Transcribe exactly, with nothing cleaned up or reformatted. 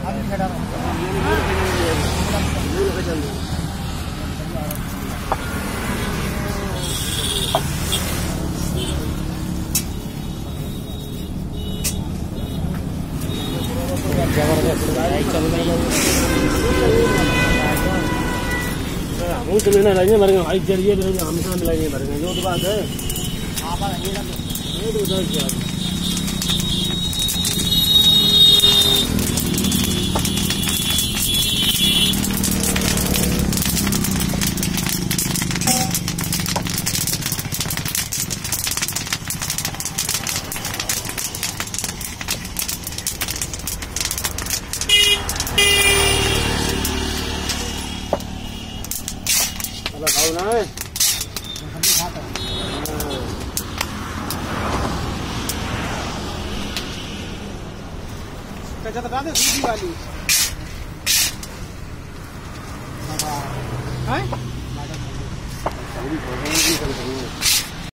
हम तो लेना रहेंगे मरेंगे भाई जरिए हमेशा मिलाएंगे मरेंगे जो तो बात है आप ये तो उधर क्या लगाओ ना है कैसा बता दे सीधी वाली हैं